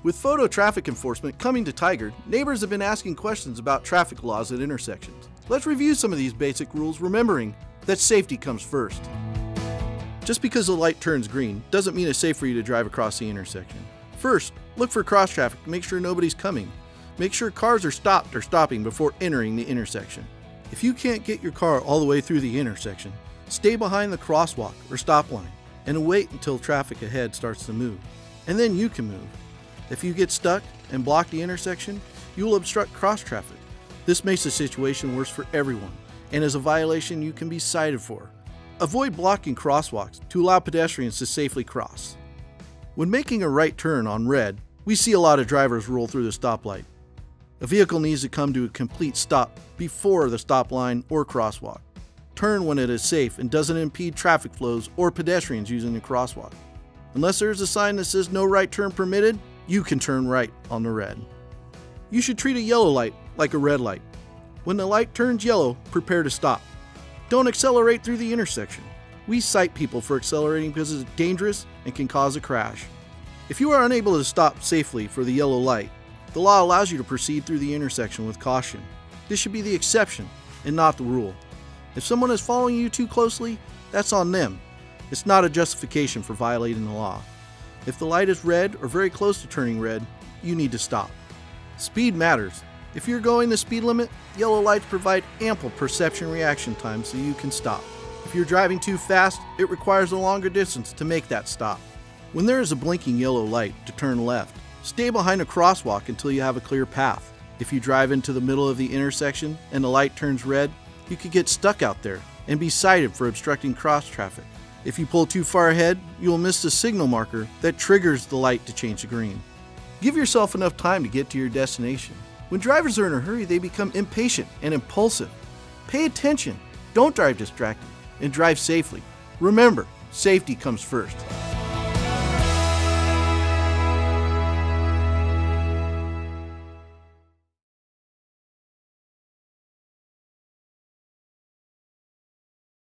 With photo traffic enforcement coming to Tigard, neighbors have been asking questions about traffic laws at intersections. Let's review some of these basic rules, remembering that safety comes first. Just because the light turns green doesn't mean it's safe for you to drive across the intersection. First, look for cross traffic to make sure nobody's coming. Make sure cars are stopped or stopping before entering the intersection. If you can't get your car all the way through the intersection, stay behind the crosswalk or stop line and wait until traffic ahead starts to move. And then you can move. If you get stuck and block the intersection, you will obstruct cross traffic. This makes the situation worse for everyone and is a violation you can be cited for. Avoid blocking crosswalks to allow pedestrians to safely cross. When making a right turn on red, we see a lot of drivers roll through the stoplight. A vehicle needs to come to a complete stop before the stop line or crosswalk. Turn when it is safe and doesn't impede traffic flows or pedestrians using the crosswalk. Unless there is a sign that says no right turn permitted, you can turn right on the red. You should treat a yellow light like a red light. When the light turns yellow, prepare to stop. Don't accelerate through the intersection. We cite people for accelerating because it's dangerous and can cause a crash. If you are unable to stop safely for the yellow light, the law allows you to proceed through the intersection with caution. This should be the exception and not the rule. If someone is following you too closely, that's on them. It's not a justification for violating the law. If the light is red or very close to turning red, you need to stop. Speed matters. If you're going the speed limit, yellow lights provide ample perception reaction time so you can stop. If you're driving too fast, it requires a longer distance to make that stop. When there is a blinking yellow light to turn left, stay behind a crosswalk until you have a clear path. If you drive into the middle of the intersection and the light turns red, you could get stuck out there and be cited for obstructing cross traffic. If you pull too far ahead, you will miss the signal marker that triggers the light to change to green. Give yourself enough time to get to your destination. When drivers are in a hurry, they become impatient and impulsive. Pay attention, don't drive distracted, and drive safely. Remember, safety comes first.